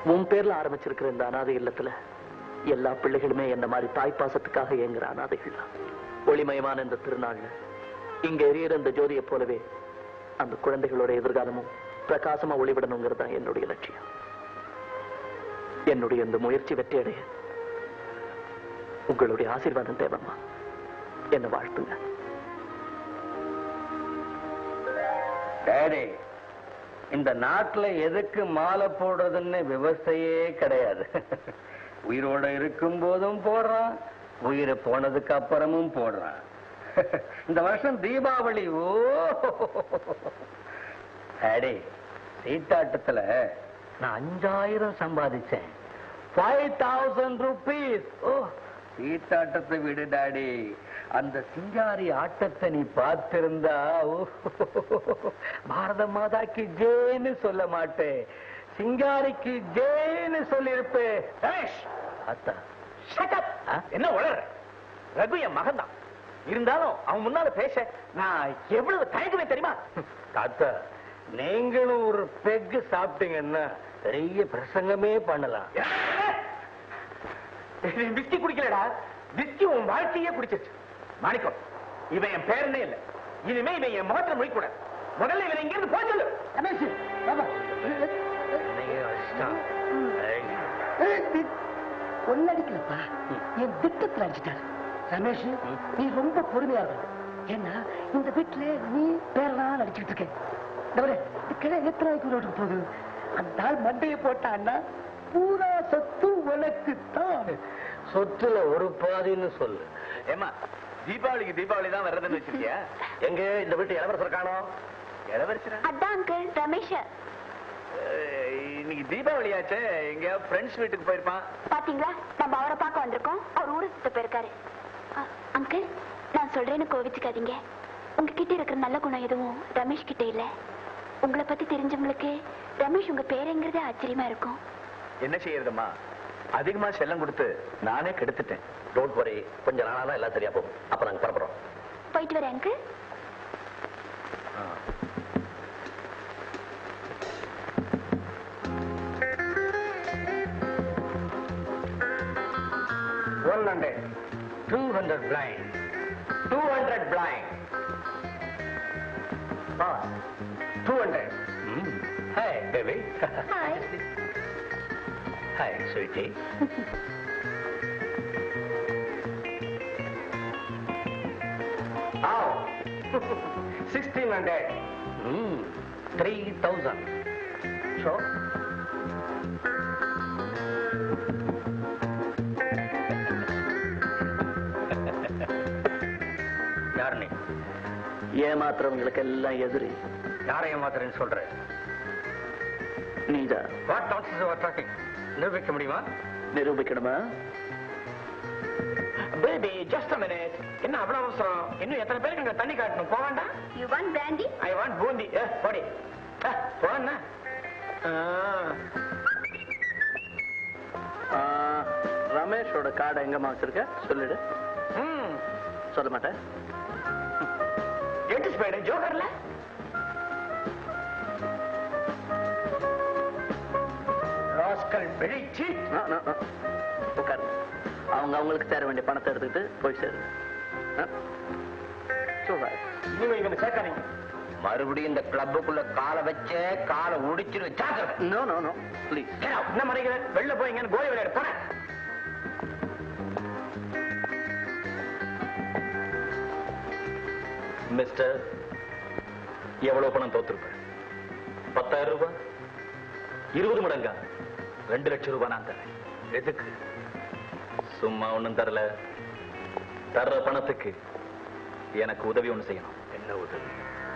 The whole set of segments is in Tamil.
உன் பேர்ல ஆரம்பிச்சிருக்கிற இந்த அனாதை இல்லத்துல எல்லா பிள்ளைகளுமே என்ன மாதிரி தாய்ப்பாசத்துக்காக ஏங்குற அனாதைகள். ஒளிமயமான இந்த திருநாள்ல இங்க எரியிற இந்த ஜோதியை போலவே அந்த குழந்தைகளோட எதிர்காலமும் பிரகாசமா ஒளிவிடணுங்கிறது தான் என்னுடைய லட்சியம். என்னுடைய இந்த முயற்சி வெற்றியடைய உங்களுடைய ஆசீர்வாதம் தேவைம்மா. என்ன வாழ்த்துங்க. டேடி, இந்த நாட்டுல எதுக்கு மாலை போடுறதுன்னு விவசாயே கிடையாது. உயிரோட இருக்கும் போதும் போடுறான், உயிரை போனதுக்கு அப்புறமும் போடுறான். இந்த வருஷம் தீபாவளி. ஓ டேடி, சீட்டாட்டத்துல நான் 5000 சம்பாதிச்சேன். 5000 rupees. ஓ, சீட்டாட்டத்தை விடு டாடி, அந்த சிங்காரி ஆட்டத்தை நீ பார்த்திருந்தா பாரத மாதாக்கு ஜெயன்னு சொல்ல மாட்டேன், சிங்காரிக்கு ஜெயன்னு சொல்லிருப்பேன். என்ன உளற? ரகு என் மகன் தான். இருந்தாலும் அவன் முன்னால பேச நான் எவ்வளவு தயங்குவேன் தெரியுமா? தாத்தா, நீங்களும் ஒரு பெக்கு சாப்பிட்டீங்கன்னா பெரிய பிரசங்கமே பண்ணலாம். விஸ்கி குடிக்கலடா, விஸ்கி உன் வாழ்க்கையே குடிச்சிருச்சு. மாணிக்கம், இவன் என் பேரனே இல்ல. இனிமே இவன் என் முகத்துல முடிக்கூடாது. முதல்ல இவன் இங்கிருந்து போய் சொல்லு. ஒன்னடிக்கலப்பா, என் திட்டத்தில் அடிச்சிட்டாரு. ரமேஷ், நீ ரொம்ப பொறுமையா இருக்கணும். ஏன்னா இந்த வீட்டுல நீ பேரனால் அடிச்சுட்டு இருக்க. கிளை எத்தனை ரோட்டுக்கு போகுது? அந்த ஆள் மண்டையை போட்டான்னா பூரா சொத்து உனக்கு தான். சொத்துல ஒரு பாதின்னு சொல்லு. ஏமா, தீபாவளிக்கு தீபாவளி தான் வர்றதுன்னு வச்சிருக்கியா? எங்க இந்த வீட்டு இளவரசர் காணோம்? இளவரசரா? அதான் அங்கிள், ரமேஷ். இன்னைக்கு தீபாவளியாச்சே, எங்க ஃப்ரெண்ட்ஸ் வீட்டுக்கு போயிருப்பான். பாத்தீங்களா, நம்ம அவரை பார்க்க வந்திருக்கோம். அவர் ஊரை சுத்த போயிருக்காரு. அங்கிள், நான் சொல்றேன்னு கோவிச்சுக்காதீங்க. உங்ககிட்ட இருக்கிற நல்ல குணம் எதுவும் ரமேஷ் கிட்ட இல்ல. உங்களை பத்தி தெரிஞ்சவங்களுக்கு ரமேஷ் உங்க பேருங்கிறதே ஆச்சரியமா இருக்கும். என்ன செய்யறதுமா, அதிகமா செல்லம் கொடுத்து நானே கெடுத்துட்டேன். டோன்ட் வரி, கொஞ்ச நாளாதான் எல்லாம் சரியா போகும். அப்ப நாங்க புறப்படுறோம். போயிட்டு வரேன் uncle. $200 blind. 200 blind. Boss, 200. Hi, baby. Hi. Hi, sweetie. Oh, 1600. 3,000. Sure. ஏமாத்துறவங்களுக்கு எல்லாம் எதிரி. யாரை ஏமாத்துறேன்னு சொல்ற? நீதான். What nonsense you are talking? நிரூபிக்க முடியுமா? நிரூபிக்கணுமா? Baby, just a minute. என்ன அவ்வளவு அவசரம்? இன்னும் எத்தனை பேருக்கு இங்க தண்ணி காட்டணும்? போக வேண்டாம்? You want brandy? I want boondi. போடி. போனா ரமேஷோட கார்டை எங்கம்மா வச்சிருக்க? சொல்லிடு. சொல்ல மாட்டேன். எட்டு ஸ்பேடு ஜோக்கர்ல ராஸ்கல் பிடிச்சி. உட்காரு. அவங்க அவங்களுக்கு சேர வேண்டிய பணத்தை எடுத்துக்கிட்டு போய் சேரு. சொல்றாரு. நீங்க இங்க சேர்க்காதீங்க. மறுபடியும் இந்த கிளப்புக்குள்ள காலை வச்ச காலை உடிச்சிரு. No no no please. என்ன மறைக்கிற? வெளில போய் கோலி விளையாட போறேன். மிஸ்டர், எவ்வளவு பணம் தோத்துருப்ப? 10,000 ரூபாய்? 20 மடங்கா? 2 லட்சம் ரூபாய் நான் தரேன். எதுக்கு? சும்மா ஒண்ணும் தரல. தர்ற பணத்துக்கு எனக்கு உதவி ஒண்ணு செய்யணும். என்ன உதவி?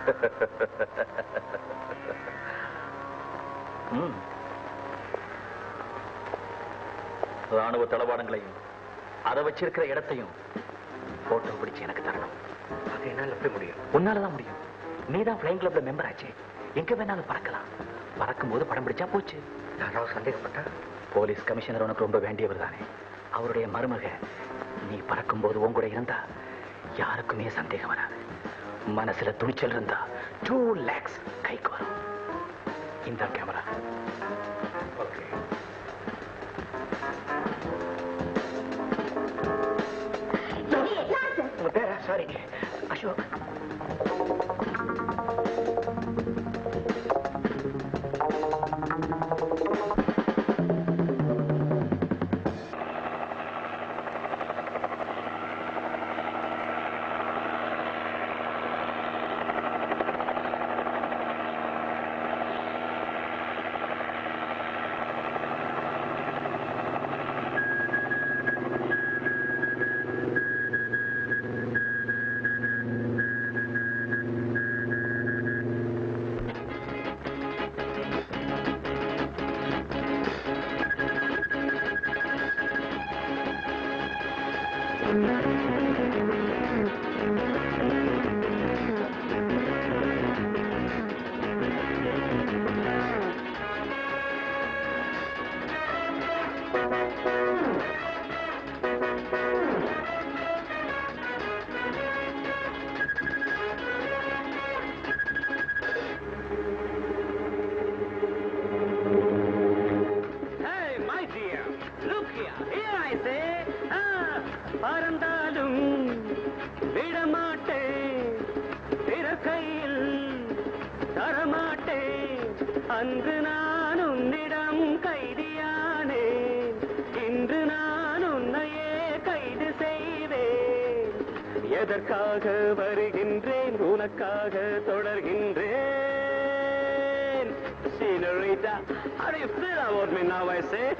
ராணுவ தளவாடங்களையும் அதை வச்சிருக்கிற இடத்தையும் போட்டோ பிடிச்சு எனக்கு தரணும். அது என்னால எப்படி முடியும்? உன்னாலதான் முடியும். நீதான் பிளைங் கிளப்ல மெம்பர் ஆச்சு. எங்க வேணாலும் பறக்கலாம். பறக்கும் போது படம் பிடிச்சா போச்சு. யாராவது சந்தேகப்பட்டா? போலீஸ் கமிஷனர் உனக்கு ரொம்ப வேண்டியவர் தானே. அவருடைய மருமக நீ பறக்கும் போது உன் கூட இருந்தா யாருக்குமே சந்தேகம் வராது. மனசுல துணிச்சல் இருந்தா 2 lakhs கைக்கு வரும். இந்த கேமரா. ஓகே. சாரி அசோக். பறந்தாலும் விடமாட்டேன், பிற கையில் தரமாட்டேன். அன்று நான் உன்னிடம் கைதியானேன், இன்று நான் உன்னையே கைது செய்வேன். எதற்காக வருகின்றேன், உனக்காக தொடர்கின்றேன். Senorita, how do you feel about me now, I say?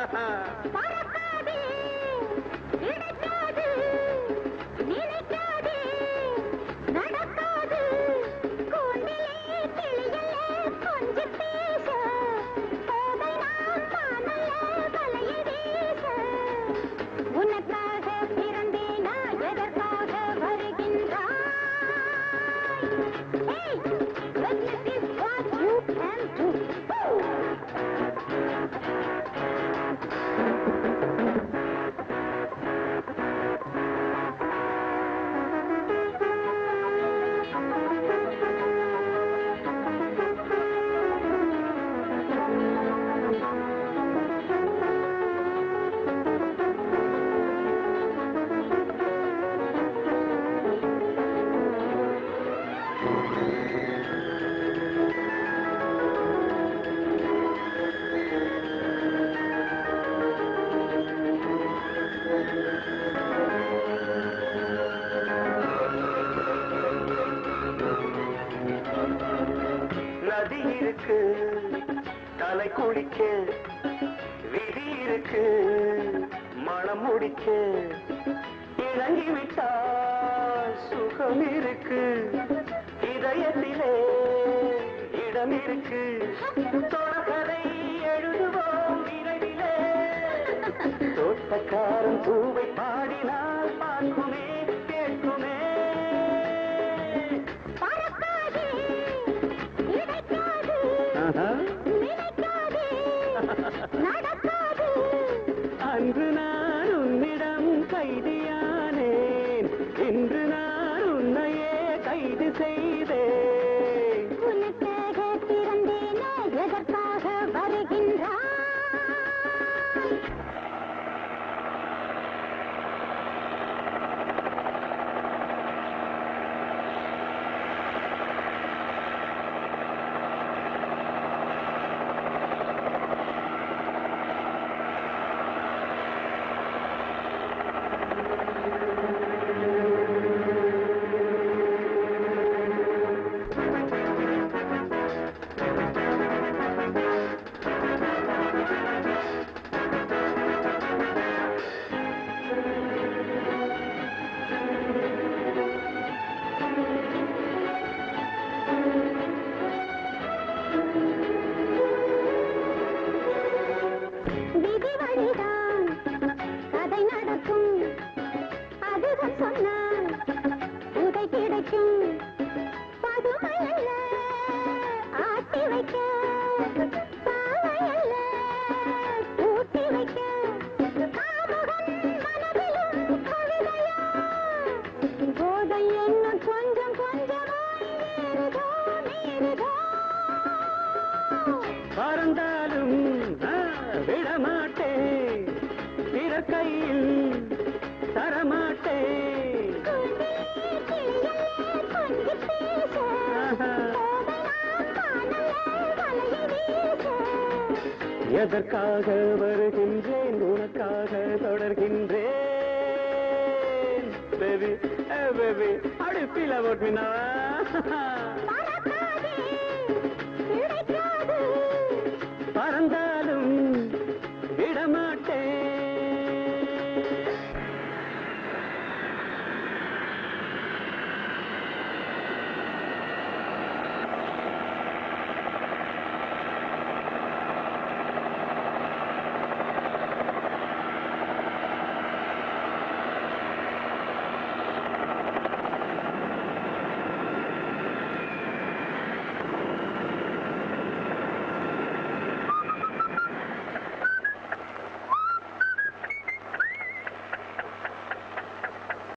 நதி இருக்கு தலை குளிக்க, விதி இருக்கு மனம் முடிக்க. இறங்கிவிட்டால் சுகம் இருக்கு, இதயத்திலே இடம் இருக்கு. தொடர்கதை எழுதுவோம் விரைவிலே, தோட்டக்காரன் பூவை பாடினால் பார்க்குமே கேட்குமே. அன்று நான் உன்னிடம் கைதியானேன், இன்று நான் உன்னையே கைது செய்தேன். உனக்காக பிறந்தேனே, எதற்காக வருகின்றாய்? எதற்காக வருகின்றேன் உனக்காக தொடர்கின்றேன் baby baby how do you feel about me now